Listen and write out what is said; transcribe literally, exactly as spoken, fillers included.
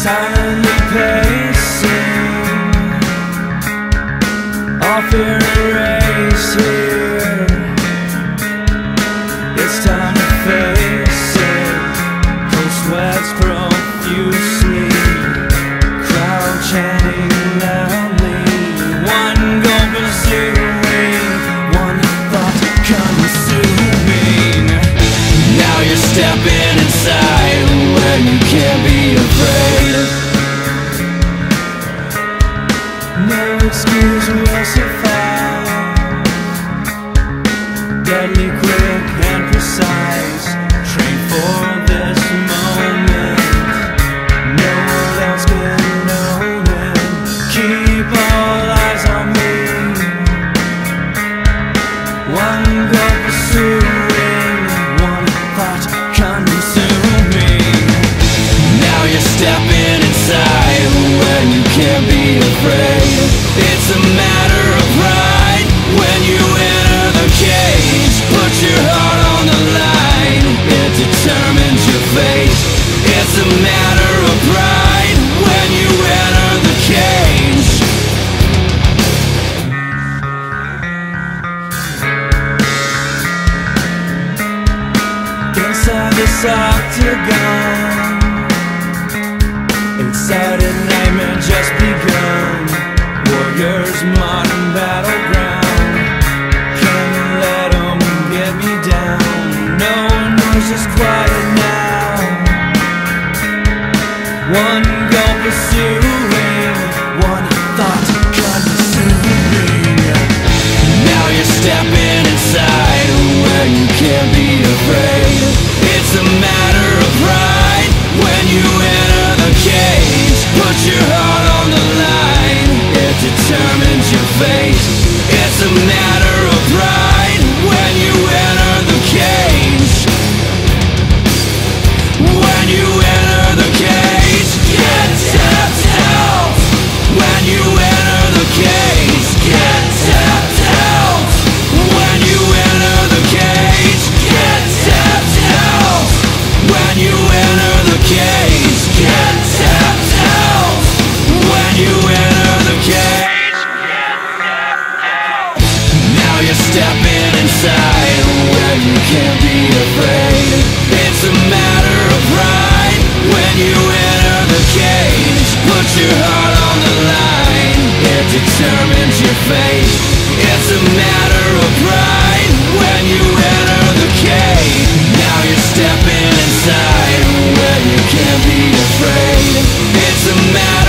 silently pacing, all fear erased here. It's time to face it. Cold sweats profusely, crowd chanting loudly. One goal pursuing, one thought consuming. Now you're stepping inside where you can't be afraid. No excuse will suffice. Deadly quick and precise, trained for this moment. No one else can know it. Keep all eyes on me. One goal pursuing, one thought consuming. Now you're stepping inside when you can't be afraid. It's a matter of pride when you enter the cage. Put your heart on the line, it determines your fate. It's a matter of pride when you enter the cage. Inside this octagon, excited nightmare just begun. Warriors, modern battleground. Can't let them get me down. No noise, just quiet now. One goal pursuing, one thought consuming. Now you're stepping inside where you can't be afraid. It's a matter of pride when you enter the cage. Put your heart on the line, it determines your fate. It's a matter of pride when you enter the cage. When you enter the cage, get tapped out. When you enter the cage, get tapped out. When you enter the cage, get tapped out. When you enter the cage, get tapped out. When you enter the cage, get tapped out. Now you're stepping inside where you can't be afraid. It's a matter of pride when you enter the cage. Put your heart on the line, it determines your fate. It's a matter of pride when you enter the cage. Now you're stepping inside where you can't be afraid. It's a matter